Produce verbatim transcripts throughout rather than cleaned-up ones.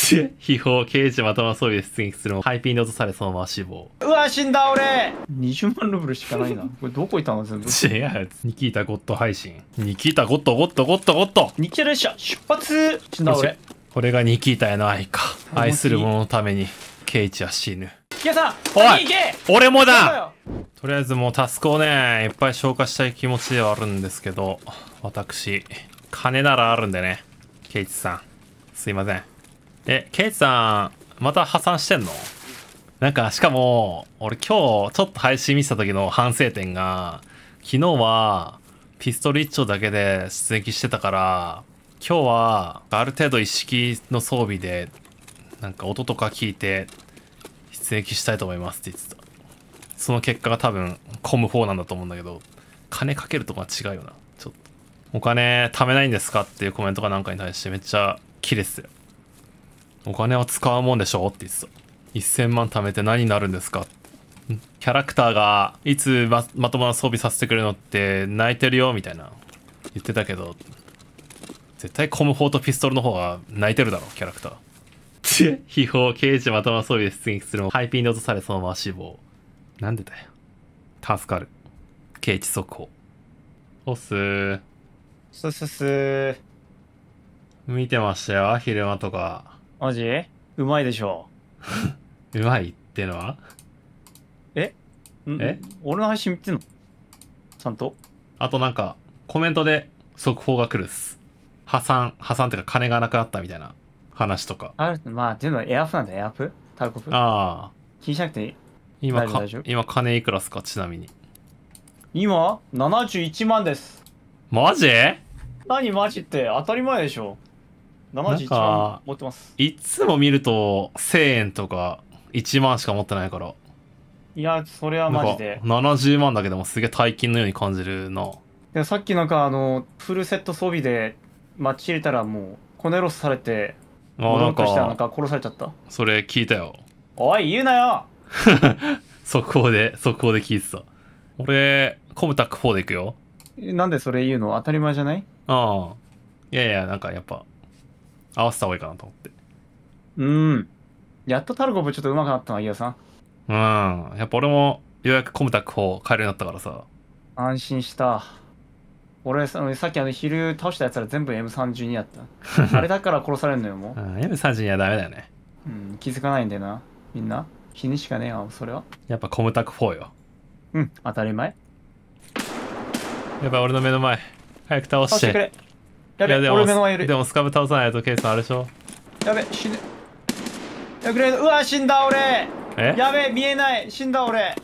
秘宝、刑事またま装備で出撃するも、ハイピンで落とされそのまま死亡。 うわ、死んだ俺。にじゅうまんルーブルしかないな。これどこいたの全部。 違う。ニキータゴッド配信。ニキータゴッドゴッドゴッドゴッドニキ列車出発。死んだ俺。 これがニキータへの愛か。愛する者のために、ケイチは死ぬ。 ケイさん、 おい行け。 俺もだ。とりあえずもうタスクをね、いっぱい消化したい気持ちではあるんですけど、私、金ならあるんでね。ケイチさん、すいません。え、ケイチさん、また破産してんの？なんか、しかも、俺今日、ちょっと配信見てた時の反省点が、昨日は、ピストル一丁だけで出撃してたから、今日は、ある程度一式の装備で、なんか音とか聞いて、出撃したいと思いますって言ってた。その結果が多分、コムフォーなんだと思うんだけど、金かけるとこが違うよな。ちょっと。お金貯めないんですかっていうコメントかなんかに対してめっちゃキレっすよ。お金は使うもんでしょって言ってた。せんまん貯めて何になるんですか？キャラクターがいつ ま, まともな装備させてくれるのって泣いてるよみたいな言ってたけど、絶対コムフォーとピストルの方が泣いてるだろキャラクター。秘宝、刑事まともな装備で出撃するもハイピンで落とされそのまま死亡。なんでだよ。助かる。刑事速報。おっすー。 すすす。 見てましたよ昼間とか。 マジ？うまいでしょ。 うまいってのは？ え？ え？ 俺の配信見てんの？ちゃんと？ あとなんかコメントで速報が来るっす。破産破産ってか金がなくなったみたいな話とか。 ある、まあ全部エアフなんだよ。エアフタルコフ。 ああ。 気にしなくていい。 今か今金いくらっすかちなみに。 今ななじゅういちまんです。 マジ？ 何マジって当たり前でしょ。ななじゅういちまん持ってます。 いつも見るとせんえんとかいちまんしか持ってないから。 いや、それはマジで。 ななじゅうまんだけでもすげえ大金のように感じるな。 でさっきなんかあの、フルセット装備で街入れたらもう、コネロスされて、戻ろうとしたらなんか殺されちゃった。 それ聞いたよ。 おい、言うなよ。 速報で、速報で聞いてた。俺、コムタックフォーで行くよ。 なんでそれ言うの？当たり前じゃない？ ああ。いやいや、なんかやっぱ、合わせた方がいいかなと思って。 うん。やっとタルコブちょっと上手くなったな、イヤさん。 うん。やっぱ俺もようやくコムタックフォー買えるようになったからさ。 安心した。俺、さっきあの昼倒したやつら全部 エムさんじゅうに やった。あれだから殺されるのよ、もう。 うん、エムさんじゅうに はダメだよね。 うん、気づかないんだよな。みんな。死にしかねえよ、それは。 やっぱコムタックフォーよ。 うん、当たり前。 やっぱ俺の目の前。早く倒して。 倒してくれ。やべ、俺目の前いる。 でもスカブ倒さないとケースあるでしょ。 やべ、死ぬ。やべ、うわ、死んだ俺。 え？ やべ、見えない。死んだ俺。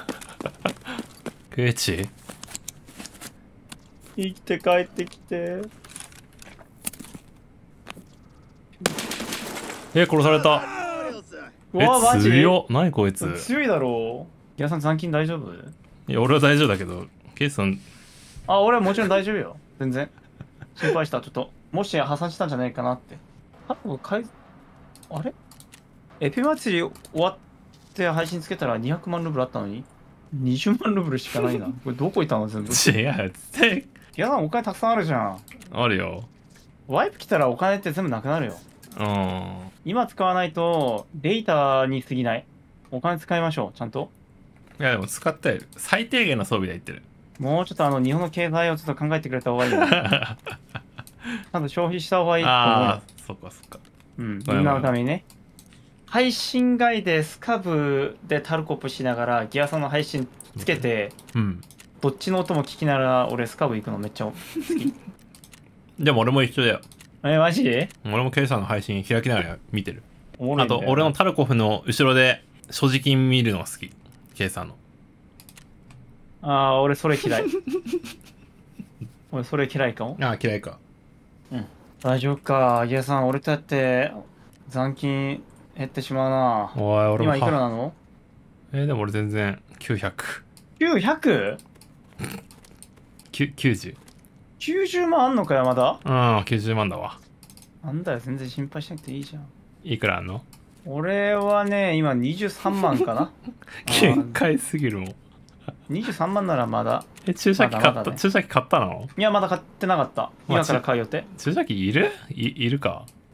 ケイチ？ 生きて帰ってきて。 え、殺された。 うわ、マジ？ 強っ。何こいつ。 強いだろう。ギャさん残金大丈夫？ いや、俺は大丈夫だけど、ケイスさん。 あ、俺はもちろん大丈夫よ。全然。心配した。ちょっと、もし破産したんじゃないかなって。あ、かい、あれエピ祭り終わって配信つけたらにひゃくまんルーブルあったのににじゅうまんルーブルしかないな。これどこいたの全部。 違う。絶いや、お金たくさんあるじゃん。 あるよ。 ワイプ来たらお金って全部なくなるよ。 うん。 今使わないと、データに過ぎない。お金使いましょう、ちゃんと。 いや、でも使ったよ。最低限の装備で言ってる。 もうちょっとあの、日本の経済をちょっと考えてくれた方がいいよ。ちゃんと消費した方がいいと思うよ。 ああ、そっかそっか。 うん、みんなのためにね。配信外でスカブでタルコプしながらギアさんの配信つけて、 うん。 どっちの音も聞きながら俺スカブ行くのめっちゃ好き。 でも俺も一緒だよ。 え、マジで？ 俺もケイさんの配信開きながら見てる。 おもろいんだよ。 あと、俺のタルコフの後ろで所持金見るのが好き。ケイさんの。 ああ、俺それ嫌い。俺それ嫌いかも。 ああ、嫌いか。 うん。大丈夫か。ギアさん、俺とやって残金減ってしまうな。 おい、俺も。 今いくらなの？ えー、でも俺全然きゅうひゃく。 きゅうひゃく？ きゅうじゅう。 きゅうじゅうまんあんのかよ、まだ？ うん、きゅうじゅうまんだわ。 なんだよ、全然心配しなくていいじゃん。 いくらあんの？ 俺はね、今にじゅうさんまんかな。 限界すぎるもん。 にじゅうさんまんならまだ。 え、注射器買った、まだまだね、注射器買ったの？ いや、まだ買ってなかった。今から買う予定。 注射器いる？い、いるか。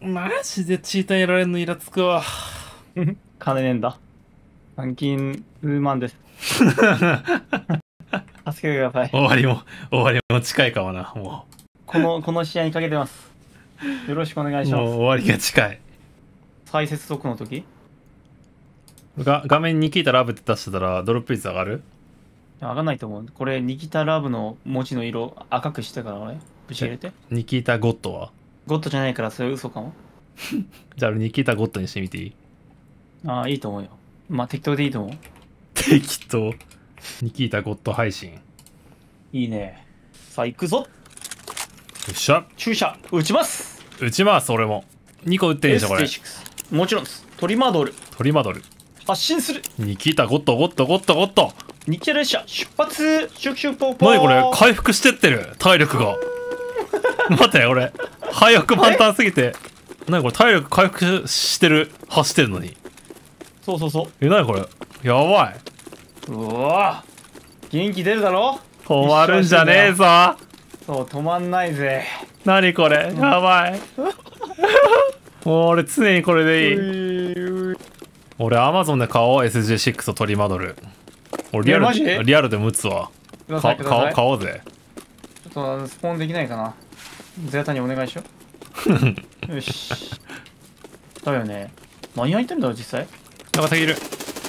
マジでチーターやられんのイラつくわ。 金ねえんだ。監禁ウーマンです。助けてください。 終わりも、終わりも近いかもな、もこの、この試合にかけてます。よろしくお願いしう。もうます。 終わりが近い。 再接続の時が画面にニキータラブって出してたらドロップ率上がる？ 上がんないと思う。これ、ニキタラブの文字の色赤くしてから俺、ぶち入れて。 ニキータゴッドは？ ゴッドじゃないからそれ嘘かも。 じゃあ俺ニキータゴッドにしてみていい？ ああ、いいと思うよ。まあ適当でいいと思う。 適当。ニキータゴッド配信。よいいね。さあ、行くぞ。 っしゃ。 注射、撃ちます。 撃ちます、俺も。にこ撃ってんでしょ、これ。 エスジェーシックス もちろんです。トリマドル。 トリマドル。 発進する。 ニキータゴッドゴッドゴッドゴッド。 ニキタ列車、出発。シュクシュポーポー。 何これ回復してってる体力が。待って、俺。早く満タンすぎて。何これ体力回復してる。走ってるのに。 そうそうそう。 え、何これやばい。 うわ元気出るだろ。 止まるんじゃねえぞ。 そう、止まんないぜ。 何これやばい。もう俺常にこれでいい。俺アマゾンで買おう エスジェーシックス とトリマドル。俺リアえマジルリアルでも打つわ。 くださいかください。 買おうぜ。 ちょっとスポーンできないかな。ゼータにお願いしよう。よし。だよね。何入ってんだろう実際。 なんか敵いる。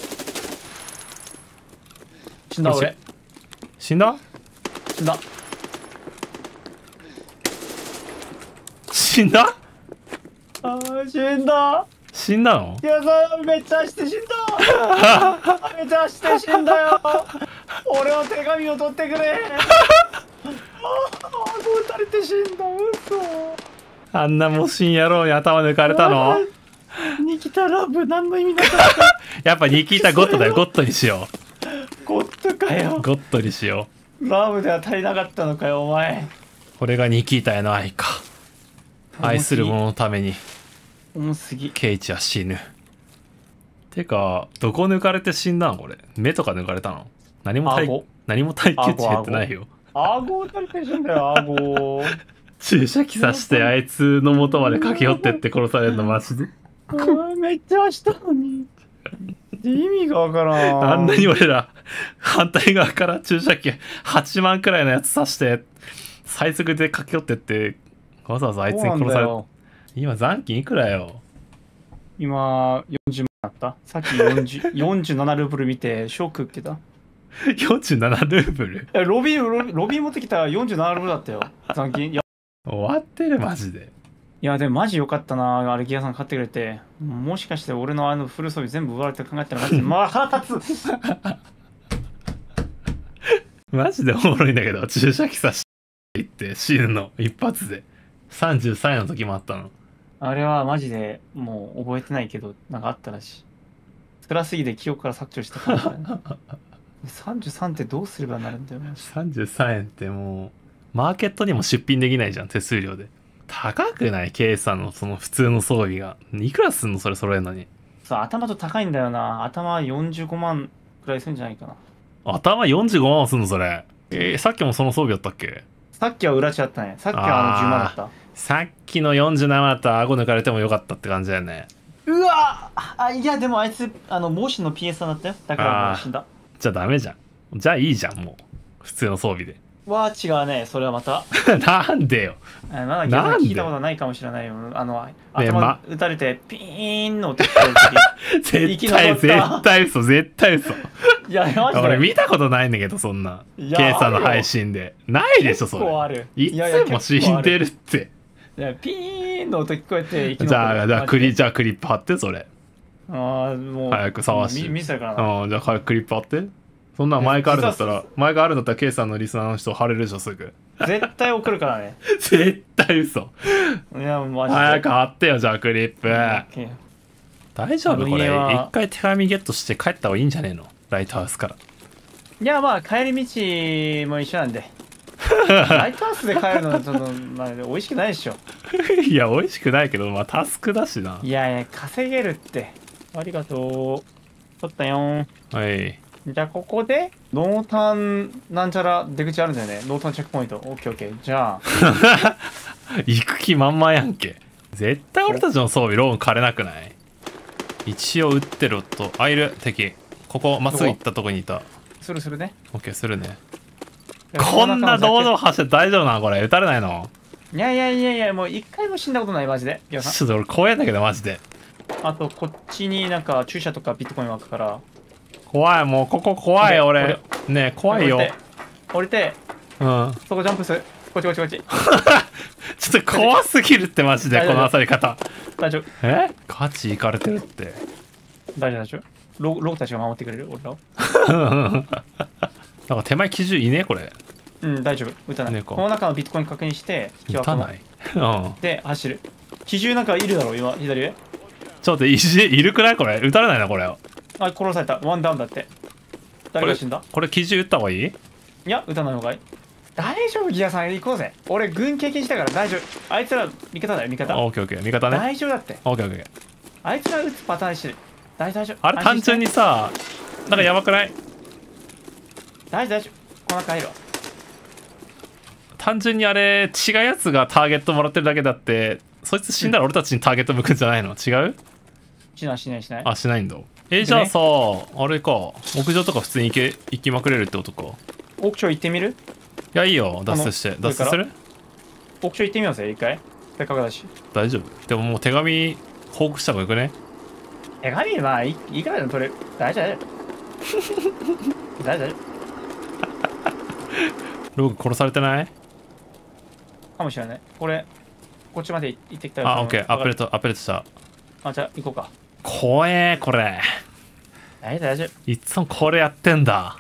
死んだ俺。 死んだ死んだ。 死んだあー死んだ。 死んだの？ いやさめっちゃ走って死んだ。めっちゃ走って死んだよ。俺は手紙を取ってくれ。ああ撃たれて死んだ。嘘。 あんなもしん野郎に頭抜かれたの？ ニキタラブ何の意味なかった。 やっぱニキータゴッドだよ。ゴッドにしよゴッドかう。 よ。 ゴッドにしよう。 ラブでは足りなかったのかよお前。 これがニキータへの愛か。愛する者のために重すぎ。 ケイチは死ぬ。てかどこ抜かれて死んだのこれ？目とか抜かれたの？何も耐顎何も耐久値減ってないよ。 顎撃たれて死んだよ顎。 注射器刺してあいつの元まで駆け寄ってって殺されるのマジで。 あーめっちゃしたのに。意味がわからん。 あんなに俺ら反対側から注射器はちまんくらいのやつ刺して最速で駆け寄ってってわざわざあいつに殺される。今残金いくらよ？ 今よんじゅうまんあった。さっきよんじゅう よんじゅうななルーブル見てショック受けた。 よんじゅうななルーブル。 えロビーロビーロビー持ってきたらよんじゅうななルーブルだったよ残金。いや終わってるマジで。 いやでもマジよかったな、あれギアさん買ってくれて。もしかして俺のあのフル装備全部奪われて考えたらマジでまあ腹立つ。 マジでおもろいんだけど、注射器刺していって死ぬの一発で。さんじゅうさんの時もあったの。 あれはマジでもう覚えてないけどなんかあったらしい。辛すぎて記憶から削除したから、ね、さんじゅうさんってどうすればなるんだよマジで。 さんじゅうさんえんってもうマーケットにも出品できないじゃん、手数料で。高くない？ケイさんのその普通の装備がいくらすんのそれ揃えるのに。 そう頭と高いんだよな。頭よんじゅうごまんくらいするんじゃないかな。 頭よんじゅうごまんもすんのそれ。えー、さっきもその装備だったっけ？ さっきは裏地だったね。さっきはあのじゅうまんだった。 さっきのよんじゅうななだったら顎抜かれてもよかったって感じだよね。 うわあ、いやでもあいつあのモーシンの ピーエス さんだったよ。だからもう死んだ。 じゃあダメじゃん。じゃあいいじゃん、もう普通の装備で。 わあ違うね、それはまた。 なんでよ。 あまだ逆に聞いたことないかもしれないよ。あの、頭ま打たれてピーンの音聞こえる時。 絶対絶対嘘絶対嘘。 いやマジで俺見たことないんだけどそんな。 いやケイさんの配信でないでしょそ結構あれ。 る。 いつも死んでるって。 いやピーンの音聞こえて生き残る。 じゃあじゃあクリじゃあクリップ貼ってそれ。 ああもう早く探して。 見せたからな。 うんじゃあ早くクリップ貼って。そんなんマイクあるんだったらマイクあるんだったらケイさんのリスナーの人貼れるでしょすぐ。 絶対送るからね。 絶対嘘。 いやマジで。 早く貼ってよじゃあクリップ。 オッケー大丈夫これあの家は一回手紙ゲットして帰った方がいいんじゃねえのライトハウスから。 いやまあ帰り道も一緒なんで。ライトハウスで帰るのはちょっと、まあ、美味しくないでしょ。 いや美味しくないけどまあタスクだしな。 いやいや稼げるって。ありがとう。取ったよー。 はい。 じゃあここでノータンなんちゃら出口あるんだよね。ノータンチェックポイント。オッケーオッケー。じゃあ行く気満々やんけ。 絶対俺たちの装備ローン枯れなくない？一応撃ってると。あ、いる敵。ここまっすぐ行ったとこにいた。 するするね。 オッケーするね。こんな堂々走って大丈夫なのこれ？撃たれないの？ いやいやいやいや、もう一回も死んだことないマジで。 ちょっと俺怖いんだけどマジで。 あとこっちになんか注射とかビットコイン湧くから。 怖い、もうここ怖い俺。ねえ怖いよ。 降りて、 うん。 そこジャンプする。こっちこっちこっち。 ちょっと怖すぎるってマジでこの当たり方。 大丈夫。 え？価値いかれてるって。 大丈夫大丈夫。ロローたちが守ってくれる俺らを。 なんか手前機銃いねこれ。 うん大丈夫。撃たない。この中のビットコイン確認して。 撃たない。うん。 で走る。機銃なんかいるだろう今左上。 ちょっといいるくないこれ？撃たれないなこれ。あ、 殺された。ワンダウンだって。誰が死んだ？ これ機銃撃った方がいい？ いや撃たない方がいい。大丈夫ギアさん行こうぜ。俺軍経験したから大丈夫。あいつら味方だよ味方。 オッケーオッケー味方ね。 大丈夫だって。 オッケーオッケー。 あいつら撃つパターンしてる。大丈夫。 あれ単純にさ、なんかやばくない？ 大丈夫大丈夫。この中入るわ。 単純にあれ違うやつがターゲットもらってるだけだって、そいつ死んだら俺たちにターゲット向くんじゃないの？違う？ しないしないしない。 あ、しないんだ。え、じゃあさ、あれか、屋上とか普通に行け行きまくれるってことか。 屋上行ってみる？ いやいいよ、脱出して。脱出する？ 屋上行ってみようぜ一回。せっかくだし。 大丈夫？でももう手紙報告した方がよくね？ 手紙はいいいいからでも取れる。大丈夫大丈夫。 ローグ殺されてない？ かもしれない。これこっちまで行ってきたら。あ、オッケー。アップデートアップデートした。 あ、じゃあ行こうか。 怖えこれ。 大丈夫大丈夫。 いつもこれやってんだ。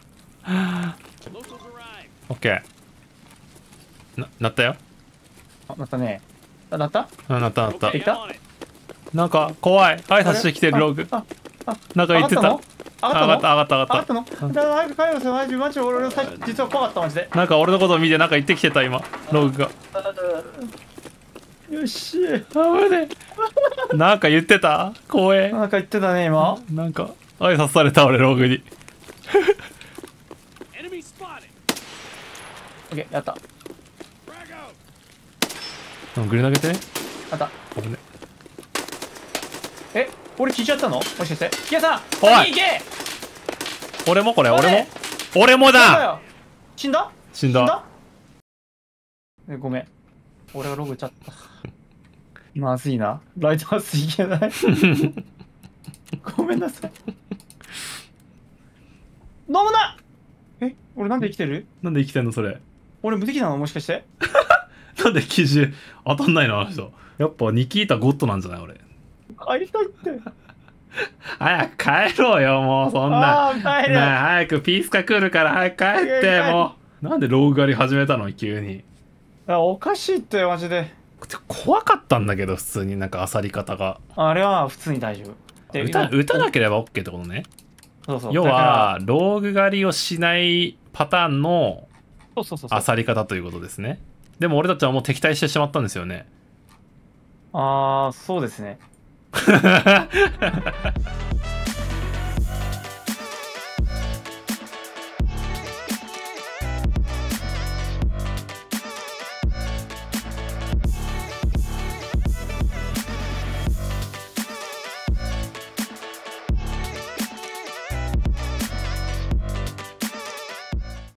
オッケー。な、なったよ。 あ、なったね。あ、なった？ うん、なったなった。 できた？ なんか怖い。挨拶してきてるローグ。なんか言ってた。上がった上がった上がった。 上がったの？だから早く帰ろうぜマジマジ俺実は怖かったマジで。 なんか俺のことを見てなんか言ってきてた今ローグが。 よし。 あぶねえ。なんか言ってた？怖え。 なんか言ってたね今。 なんか挨拶された俺ローグに。 オッケーやった。 グレ投げて。 あった。 危ね。 え、俺聞いちゃったの？もしかして。キヤさん、 おい行け。 俺もこれ俺も俺もだ。 死んだ？ 死んだ。 え、ごめん。俺がログちゃった。まずいな。ライトハウスいけない。ごめんなさい。飲むな。え、俺なんで生きてる？ なんで生きてんのそれ。 俺無敵なのもしかして？ なんで機銃当たんないのあの人。やっぱニキータゴッドなんじゃない俺。 帰りたいって。 早く帰ろうよもうそんな。 あー帰る。 なあ早くピースが来るから早く帰ってもう。なんでローグ狩り始めたの急に。 あ、おかしいってマジで。 怖かったんだけど普通になんか漁り方が。 あれは普通に大丈夫。 撃た撃たなければ OK ってことね。 そうそう。 要はローグ狩りをしないパターンのそうそうそうそう。 漁り方ということですね。でも俺たちはもう敵対してしまったんですよね。 ああ、そうですね。